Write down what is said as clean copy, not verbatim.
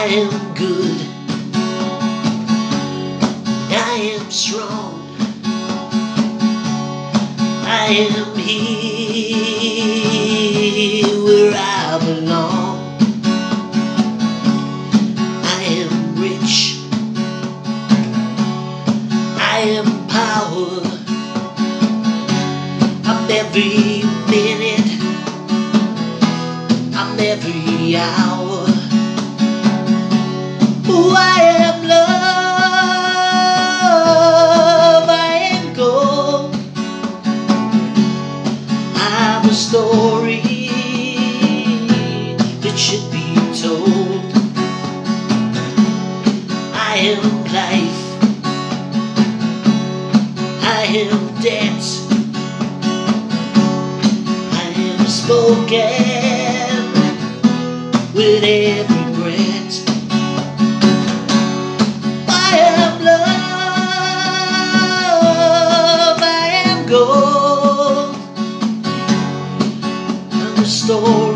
am good, I am strong, I am here where I belong. I am rich, I am power, I'm every minute, I'm every hour. Oh, I am love, I am gold, I'm a story that should be told. I am life, I am death, I am spoken with every breath. I am love, I am gold, I'm a story